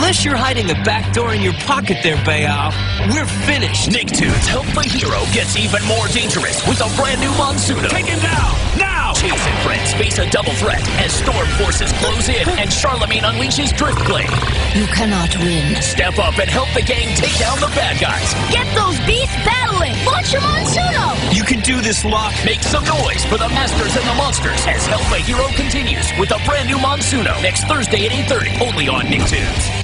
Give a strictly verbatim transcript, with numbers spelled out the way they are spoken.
Unless you're hiding a back door in your pocket there, Bayal, we're finished. Nicktoons Help the Hero gets even more dangerous with a brand new Monsuno. Take him down, now! Chase and friends face a double threat as Storm forces close in and Charlemagne unleashes Driftblade. You cannot win. Step up and help the gang take down the bad guys. Get those beasts battling! Launch your Monsuno! You can do this, Locke. Make some noise for the Masters and the Monsters as Help the Hero continues with a brand new Monsuno next Thursday at eight thirty, only on Nicktoons.